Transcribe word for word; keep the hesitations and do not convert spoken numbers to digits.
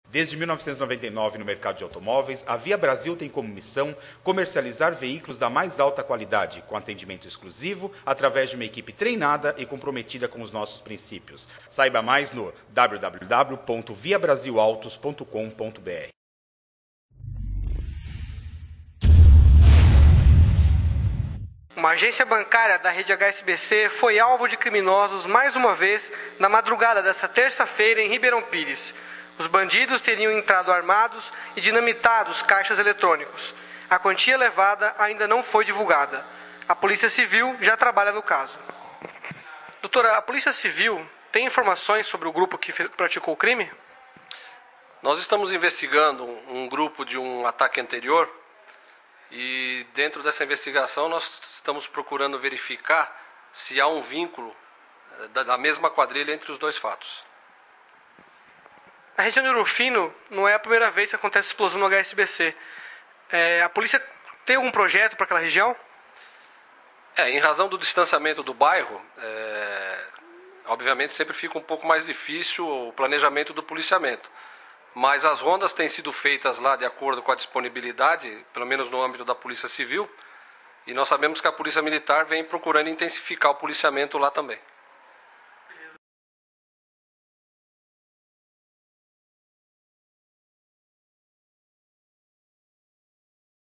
Desde mil novecentos e noventa e nove, no mercado de automóveis, a Via Brasil tem como missão comercializar veículos da mais alta qualidade, com atendimento exclusivo, através de uma equipe treinada e comprometida com os nossos princípios. Saiba mais no w w w ponto via brasil autos ponto com ponto b r. Uma agência bancária da rede H S B C foi alvo de criminosos mais uma vez na madrugada desta terça-feira em Ribeirão Pires. Os bandidos teriam entrado armados e dinamitado os caixas eletrônicos. A quantia levada ainda não foi divulgada. A Polícia Civil já trabalha no caso. Doutora, a Polícia Civil tem informações sobre o grupo que praticou o crime? Nós estamos investigando um grupo de um ataque anterior e dentro dessa investigação nós estamos procurando verificar se há um vínculo da mesma quadrilha entre os dois fatos. Na região de Ouro Fino não é a primeira vez que acontece explosão no H S B C. É, a polícia tem algum projeto para aquela região? É, em razão do distanciamento do bairro, é, obviamente sempre fica um pouco mais difícil o planejamento do policiamento. Mas as rondas têm sido feitas lá de acordo com a disponibilidade, pelo menos no âmbito da Polícia Civil, e nós sabemos que a Polícia Militar vem procurando intensificar o policiamento lá também.